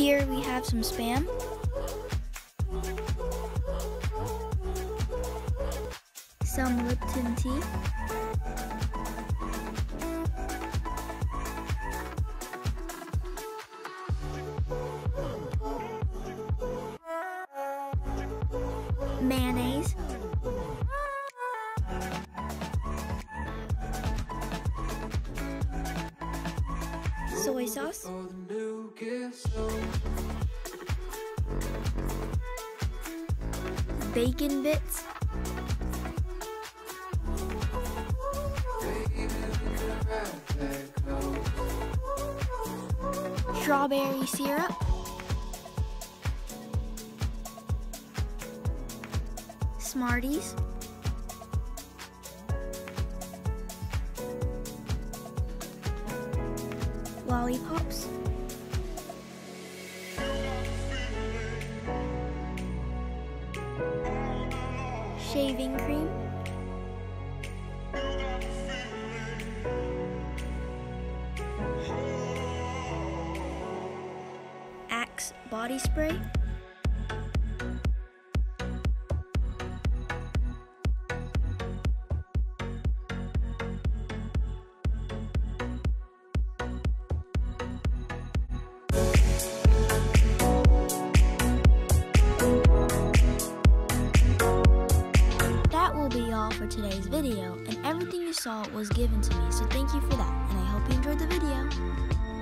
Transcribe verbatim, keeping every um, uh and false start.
Here we have some Spam. Some Lipton tea. Mayonnaise. Soy sauce. Bacon bits. Strawberry syrup. Smarties. Lollipops. Shaving cream. Axe body spray. That will be all for today's video, and everything you saw was given to me, so thank you for that, and I hope you enjoyed the video.